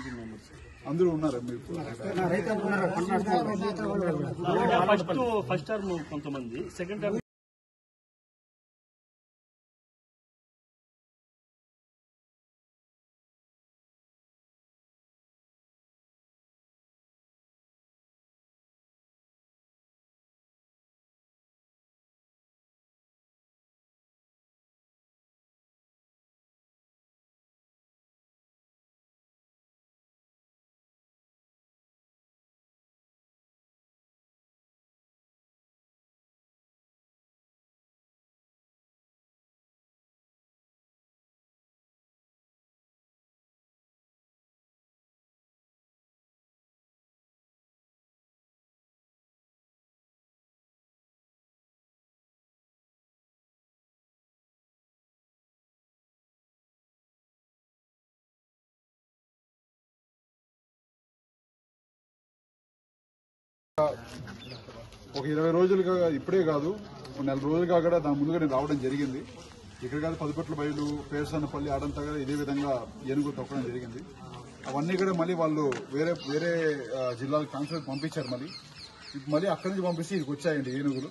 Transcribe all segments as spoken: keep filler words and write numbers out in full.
Nineteen members అందరూ ఉన్నారా మీరు? ఫస్ట్ ఫస్ట్ టర్మ్ కొంతమంది, సెకండ్ టర్మ్ ఒక ఇరవై రోజులుగా ఇప్పుడే కాదు నెల రోజులుగా కూడా దాని ముందుగా నేను రావడం జరిగింది. ఇక్కడ కాదు పదిపట్ల బయలు, పేర్సన్నపల్లి, ఆడంతగా ఇదే విధంగా ఏనుగు తొక్కడం జరిగింది. అవన్నీ కూడా మళ్ళీ వాళ్ళు వేరే వేరే జిల్లాలకు ట్రాన్స్ఫర్ పంపించారు. మళ్ళీ మళ్ళీ అక్కడి నుంచి పంపిస్తే ఇక్కడికి వచ్చాయండి ఏనుగులు.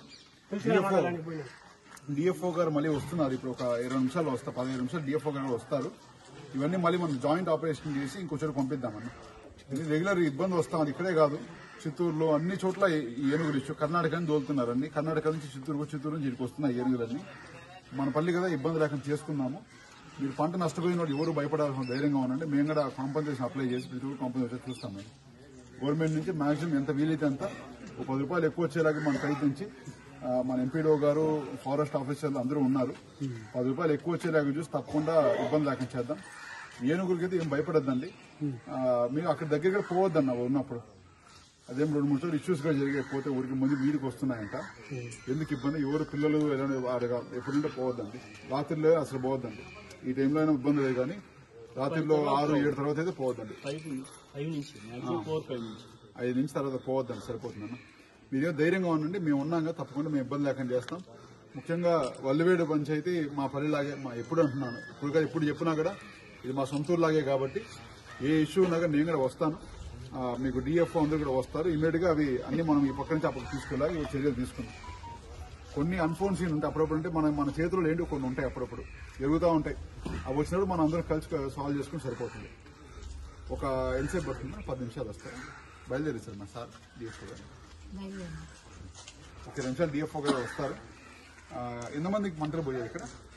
డిఎఫ్ఓ గారు మళ్ళీ వస్తున్నారు. ఇప్పుడు ఒక ఇరవై నిమిషాలు వస్తారు, పదిహేను నిమిషాలు డిఎఫ్ఓ గారు వస్తారు. ఇవన్నీ మళ్ళీ మనం జాయింట్ ఆపరేషన్ చేసి ఇంకొకటి పంపిద్దామని. ఇది రెగ్యులర్ ఇబ్బంది వస్తాం. ఇక్కడే కాదు, చిత్తూరులో అన్ని చోట్ల ఈ ఏనుగులు ఇచ్చు కర్ణాటక నుంచి దోలుతున్నారు. అన్ని కర్ణాటక నుంచి చిత్తూరు చిత్తూరు నుంచి ఇక్కడికి వస్తున్నాయి ఏనుగులన్నీ. మన పల్లి కదా ఇబ్బంది లేకుండా చేసుకున్నాము. మీరు పంట నష్టపోయిన వాడు ఎవరు భయపడాల్సిన ధైర్యంగా ఉండండి. మేము కూడా కాంపన్సేషన్ అప్లై చేసి ప్రతి ఒక్కరు కాంపన్సేషన్ చూస్తాం. మేము గవర్నమెంట్ నుంచి మాక్సిమం ఎంత వీలైతే అంత ఒక పది రూపాయలు ఎక్కువ వచ్చేలాగా మనం ప్రయత్నించి మన ఎంపీడో గారు, ఫారెస్ట్ ఆఫీసర్లు అందరూ ఉన్నారు. పది రూపాయలు ఎక్కువ వచ్చేలాగా చూసి తప్పకుండా ఇబ్బంది లేకుండా చేద్దాం. ఏనుగులకైతే ఏం భయపడద్దండి. మీరు అక్కడ దగ్గరగా పోవద్దన్న ఉన్నప్పుడు అదేం రెండు మూడు సార్లు ఇష్యూస్ గా జరిగకపోతే ఊరికి ముందు వీడికి వస్తున్నాయంట. ఎందుకు ఇబ్బంది? ఎవరు పిల్లలు ఎప్పుడుంటే పోవద్దండి. రాత్రిలో అసలు పోవద్దండి. ఈ టైంలో అయినా ఇబ్బంది లేదు, కానీ రాత్రిలో ఆరు ఏడు తర్వాత అయితే పోవద్దండి. ఐదు నుంచి తర్వాత పోవద్దండి, సరిపోతుందన్న. మీరేమో ధైర్యంగా ఉండండి, మేము ఉన్నాగా తప్పకుండా మేము ఇబ్బంది లేకుండా చేస్తాం. ముఖ్యంగా వల్లివేడు పంచాయతీ మా పల్లెలాగే, మా ఎప్పుడు అంటున్నాను, ఇప్పుడు ఎప్పుడు చెప్పినా కూడా ఇది మా సొంతూరు లాగే కాబట్టి ఏ ఇష్యూ ఉన్నాగా నేను కూడా వస్తాను. మీకు డిఎఫ్ఓ అందరూ కూడా వస్తారు. ఇమీడియట్ గా అవి అన్ని మనం ఈ పక్క నుంచి అప్పటికి తీసుకెళ్ళాలి. ఇవి చర్యలు తీసుకుంటాం. కొన్ని అన్ఫోర్సీన్ ఉంటాయి అప్పుడప్పుడు, అంటే మన మన చేతుల్లో ఏంటి కొన్ని ఉంటాయి, అప్పుడప్పుడు జరుగుతూ ఉంటాయి. అవి వచ్చినప్పుడు మనం అందరం కలిసి సాల్వ్ చేసుకుని సరిపోతుంది. ఒక ఎంతసేపు పడుతుంది? పది నిమిషాలు వస్తాయి. బయలుదేరి సార్ మా సార్ డిఎఫ్ఓ గారు ఒక నిమిషాలు డిఎఫ్ఓ గారు వస్తారు. ఎంతమందికి మంత్రులు పోయారు ఇక్కడ?